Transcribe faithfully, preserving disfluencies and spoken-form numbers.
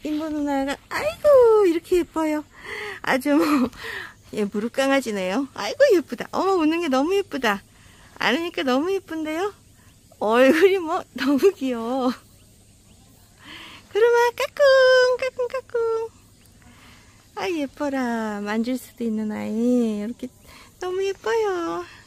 인보 누나가 아이고 이렇게 예뻐요. 아주 뭐 예, 무릎 강아지네요. 아이고 예쁘다. 어머 우는 게 너무 예쁘다. 안으니까 너무 예쁜데요. 얼굴이 뭐 너무 귀여워. 그러마 까꿍 까꿍 까꿍. 아 예뻐라. 만질 수도 있는 아이. 이렇게 너무 예뻐요.